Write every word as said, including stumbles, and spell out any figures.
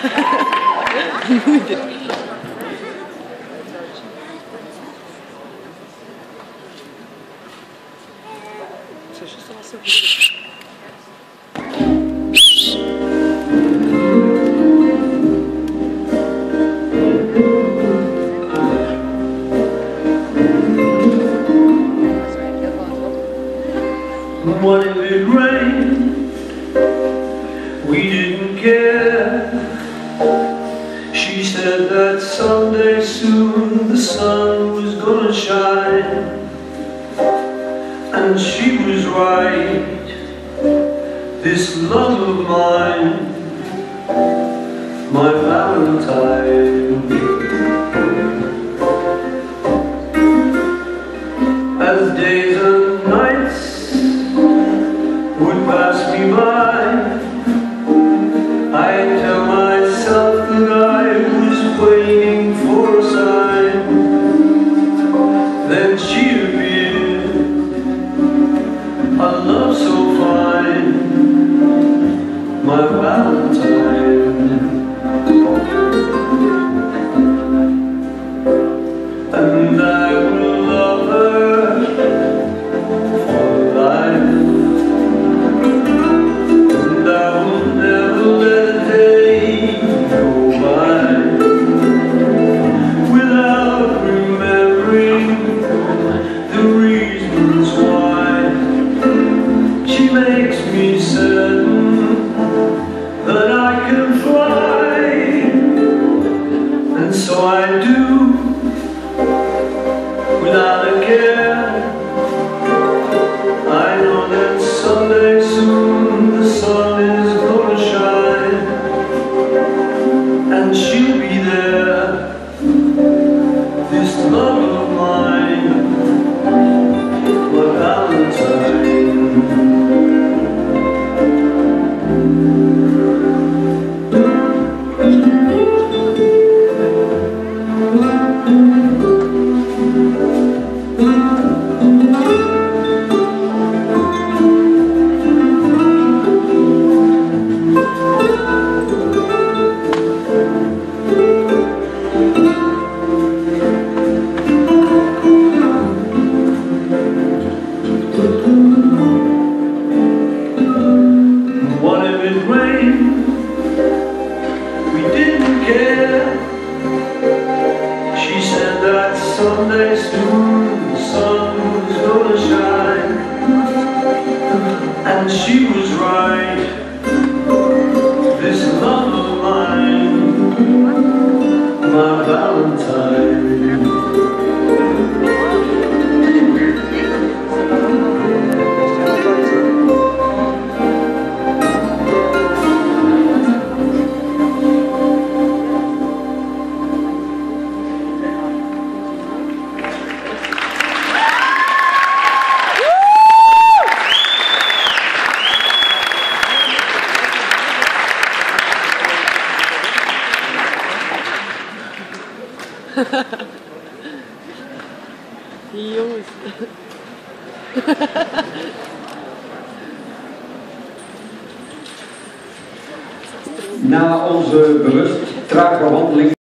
What if it rained? We didn't care. She said that someday soon the sun was gonna shine, and she was right. This love of mine, my Valentine. As days and nights would pass me by, I'd tell myself that I was waiting for a sign. Then she appeared, a love so fine, my Valentine. And I will love her for life. Makes me certain that I can fly, and so I do, without a care. I know that someday soon the sun is gonna shine, and she'll be there, this love of mine, my Valentine. What if it rained? We didn't care. She said that someday soon the sun was gonna shine, and she was right. This love of mine, my Valentine. Die jongens. Na onze bewust trage wandeling